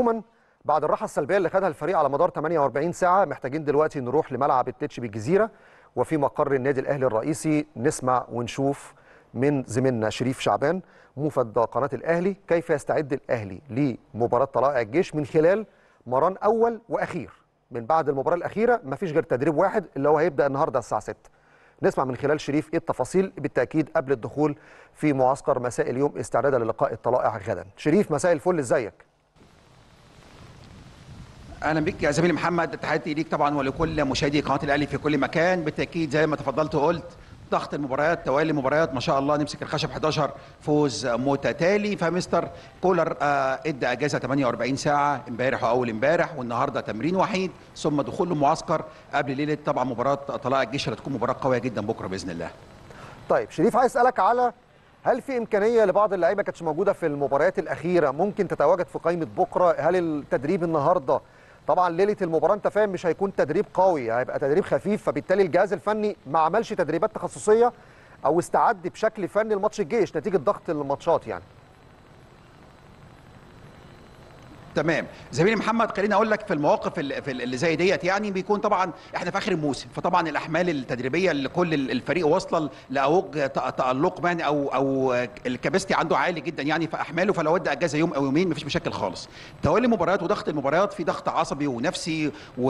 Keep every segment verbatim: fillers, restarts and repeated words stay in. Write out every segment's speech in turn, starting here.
عموما بعد الراحه السلبيه اللي خدها الفريق على مدار ثمانية وأربعين ساعه محتاجين دلوقتي نروح لملعب التتش بالجزيره وفي مقر النادي الاهلي الرئيسي نسمع ونشوف من زميلنا شريف شعبان موفد قناه الاهلي كيف يستعد الاهلي لمباراه طلائع الجيش من خلال مران اول واخير. من بعد المباراه الاخيره مفيش غير تدريب واحد اللي هو هيبدا النهارده الساعه ستة. نسمع من خلال شريف ايه التفاصيل بالتاكيد قبل الدخول في معسكر مساء اليوم استعدادا للقاء الطلائع غدا. شريف مساء الفل، ازيك؟ اهلا بك يا زميلي محمد، تحياتي ليك طبعا ولكل مشاهدي قناه الاهلي في كل مكان. بالتاكيد زي ما تفضلت وقلت ضغط المباريات، توالي المباريات ما شاء الله، نمسك الخشب حداشر فوز متتالي. فمستر كولر آه ادى اجازه ثمانية وأربعين ساعه امبارح واول امبارح والنهارده تمرين وحيد ثم دخول المعسكر قبل ليله طبعا مباراه طلائع الجيش اللي هتكون مباراه قويه جدا بكره باذن الله. طيب شريف، عايز اسالك على هل في امكانيه لبعض اللعيبه كانتش موجوده في المباريات الاخيره ممكن تتواجد في قائمه بكره؟ هل التدريب النهارده طبعا ليله المباراه انت فاهم مش هيكون تدريب قوي، هيبقى تدريب خفيف، فبالتالي الجهاز الفني ما عملش تدريبات تخصصيه او استعد بشكل فني لماتش الجيش نتيجه ضغط الماتشات يعني؟ تمام زميلي محمد، خليني اقول لك في المواقف اللي زي ديت يعني بيكون طبعا احنا في اخر الموسم، فطبعا الاحمال التدريبيه اللي كل الفريق واصله لاوج تالق يعني او او الكاباسيتي عنده عالي جدا يعني في احماله، فلو ودى اجازه يوم او يومين مفيش مشاكل خالص. توالي المباريات وضغط المباريات في ضغط عصبي ونفسي و...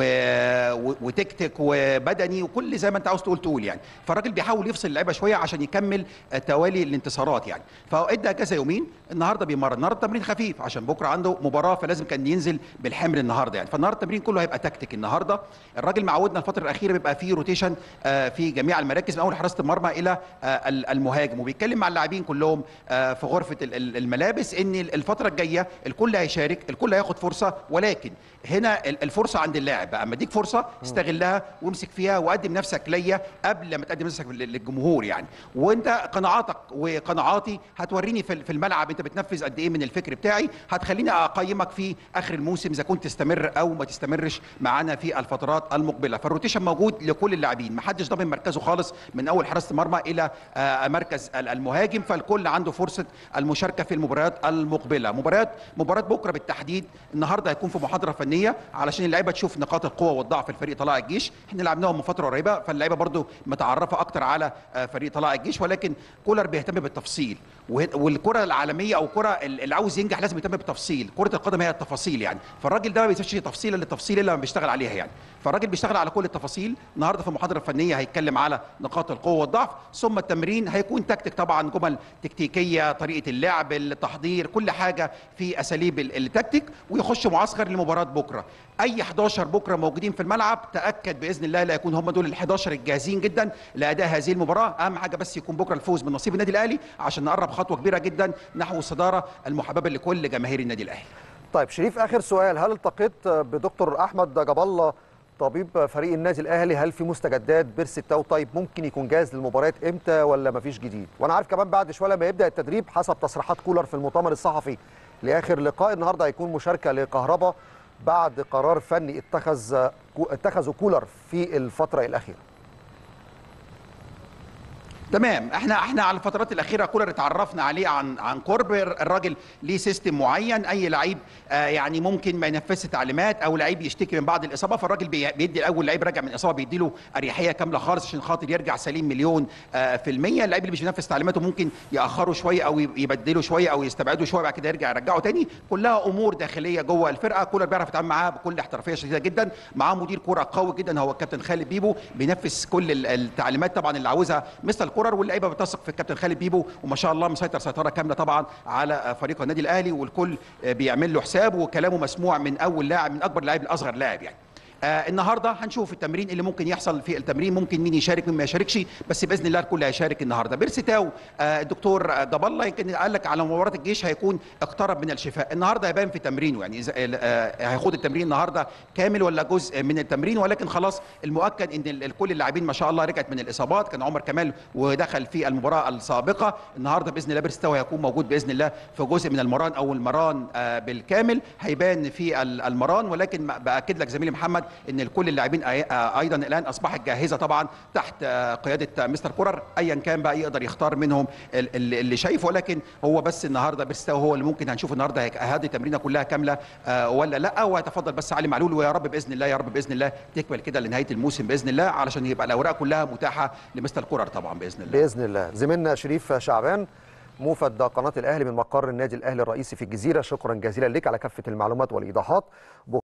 وتكتيك وبدني وكل زي ما انت عاوز تقول تقول يعني، فالراجل بيحاول يفصل اللعيبه شويه عشان يكمل توالي الانتصارات يعني، فادى اجازه يومين. النهارده بيمرن، النهارده تمرين خفيف عشان بكره عنده مباراه فلازم لازم كان ينزل بالحمل النهارده يعني، فالنهارده التمرين كله هيبقى تكتيك. النهارده الراجل معودنا الفتره الاخيره بيبقى فيه روتيشن في جميع المراكز من اول حراسه المرمى الى المهاجم، وبيتكلم مع اللاعبين كلهم في غرفه الملابس ان الفتره الجايه الكل هيشارك، الكل هياخد فرصه، ولكن هنا الفرصه عند اللاعب بقى، اما اديك فرصه استغلها وامسك فيها وقدم نفسك ليا قبل ما تقدم نفسك للجمهور يعني، وانت قناعاتك وقناعاتي هتوريني في الملعب انت بتنفذ قد ايه من الفكر بتاعي، هتخليني اقيمك في اخر الموسم اذا كنت تستمر او ما تستمرش معانا في الفترات المقبله. فالروتيشن موجود لكل اللاعبين، ما حدش ضامن مركزه خالص من اول حراسه المرمى الى مركز المهاجم، فالكل عنده فرصه المشاركه في المباريات المقبله. مباريات مباراه بكره بالتحديد النهارده هيكون في محاضره فنيه علشان اللعيبه تشوف نقاط القوه والضعف في الفريق طلائع الجيش، احنا لعبناهم من فتره قريبه فاللعيبه برضو متعرفه اكتر على فريق طلائع الجيش، ولكن كولر بيهتم بالتفصيل، والكره العالميه او الكره اللي عاوز ينجح لازم يهتم بالتفصيل. كره القدم هي التفاصيل يعني، فالراجل ده ما بيسيبش تفصيل الا التفصيل اللي لما بيشتغل عليها يعني، فالراجل بيشتغل على كل التفاصيل. النهارده في المحاضره الفنيه هيتكلم على نقاط القوه والضعف، ثم التمرين هيكون تكتيك طبعا، جمل تكتيكيه، طريقه اللعب، التحضير، كل حاجه في اساليب التكتيك، ويخش معسكر لمباراه بكره. اي حداشر بكره موجودين في الملعب تاكد باذن الله لا يكون هم دول ال حداشر الجاهزين جدا لاداء هذه المباراه. اهم حاجه بس يكون بكره الفوز من نصيب النادي الاهلي عشان نقرب خطوه كبيره جدا نحو الصداره المحببه لكل جماهير النادي الاهلي. طيب شريف، اخر سؤال، هل التقيت بدكتور احمد جاب الله طبيب فريق النادي الاهلي؟ هل في مستجدات؟ بيرسي تاو طيب ممكن يكون جاهز للمباريات امتى ولا مفيش جديد؟ وانا عارف كمان بعد شويه لما يبدا التدريب حسب تصريحات كولر في المؤتمر الصحفي لاخر لقاء النهارده هيكون مشاركه لكهربا بعد قرار فني اتخذ اتخذه كولر في الفتره الاخيره. تمام، احنا احنا على الفترات الاخيره كولر اتعرفنا عليه عن عن قرب. الراجل ليه سيستم معين، اي لعيب آه يعني ممكن ما ينفذش تعليمات او لعيب يشتكي من بعض الاصابه، فالراجل بيدي الاول لعيب راجع من اصابه بيدي له اريحيه كامله خالص عشان خاطر يرجع سليم مليون آه في الميه. اللعيب اللي مش بينفذ تعليماته ممكن ياخره شويه او يبدله شويه او يستبعده شويه بعد كده يرجع يرجعه تاني، كلها امور داخليه جوه الفرقه. كولر بيعرف يتعامل معاها بكل احترافيه شديده جدا، معاه مدير كوره قوي جدا هو الكابتن خالد بيبو بينفذ كل التعليمات طبعا اللي عاوزها مستر كولر، واللعيبه بتثق في الكابتن خالد بيبو وما شاء الله مسيطر سيطره كامله طبعا على فريق النادي الاهلي، والكل بيعمل له حساب وكلامه مسموع من اول لاعب من اكبر لاعب لاصغر لاعب يعني. آه النهارده هنشوف التمرين اللي ممكن يحصل في التمرين، ممكن مين يشارك مين ما يشاركش، بس باذن الله الكل هيشارك النهارده. بيرسي تاو آه الدكتور جاب الله يمكن قال لك على مباراه الجيش هيكون اقترب من الشفاء، النهارده هيبان في تمرينه يعني اذا آه هياخد التمرين النهارده كامل ولا جزء من التمرين، ولكن خلاص المؤكد ان كل اللاعبين ما شاء الله رجعت من الاصابات. كان عمر كمال ودخل في المباراه السابقه، النهارده باذن الله بيرسي تاو هيكون موجود باذن الله في جزء من المران او المران آه بالكامل، هيبان في المران. ولكن باكد لك زميلي محمد ان كل اللاعبين ايضا الان اصبحت جاهزه طبعا تحت قياده مستر كولر، ايا كان بقى يقدر يختار منهم اللي شايفه. ولكن هو بس النهارده بيرستاو هو اللي ممكن هنشوف النهارده هذه التمرينه كلها كامله ولا لا، ويتفضل بس علي معلول. ويا رب باذن الله يا رب باذن الله تكمل كده لنهايه الموسم باذن الله، علشان يبقى الاوراق كلها متاحه لمستر كولر طبعا باذن الله. باذن الله. زميلنا شريف شعبان موفد قناه الاهلي من مقر النادي الاهلي الرئيسي في الجزيره، شكرا جزيلا لك على كافه المعلومات والايضاحات.